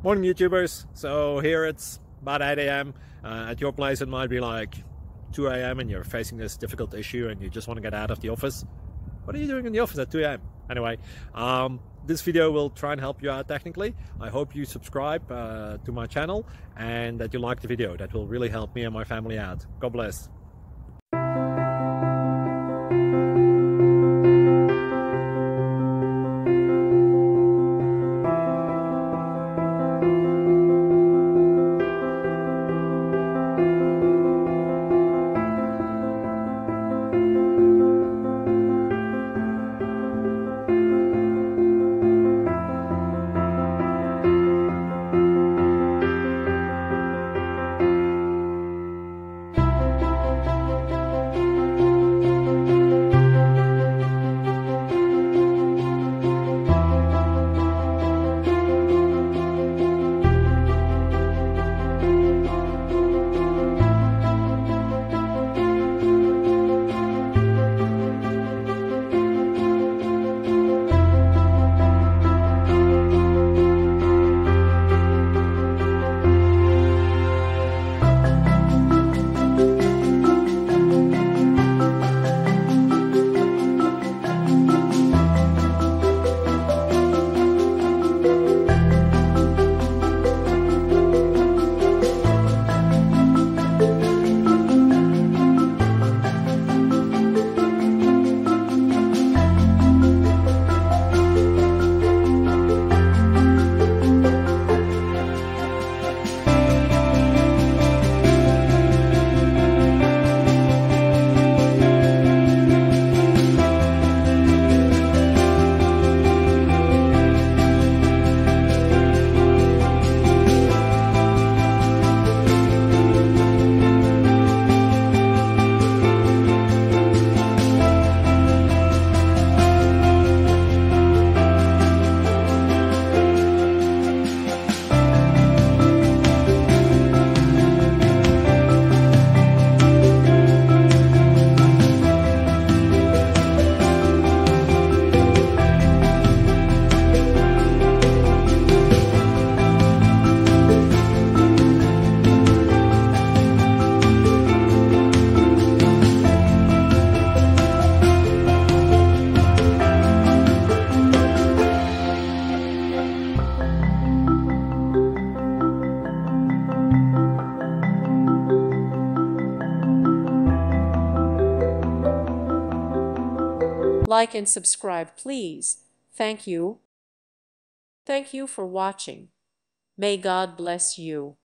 Morning YouTubers. So here it's about 8 a.m. At your place it might be like 2 a.m. and you're facing this difficult issue and you just want to get out of the office. What are you doing in the office at 2 a.m.? Anyway, this video will try and help you out technically. I hope you subscribe to my channel and that you like the video. That will really help me and my family out. God bless. Like and subscribe, please. Thank you. Thank you for watching. May God bless you.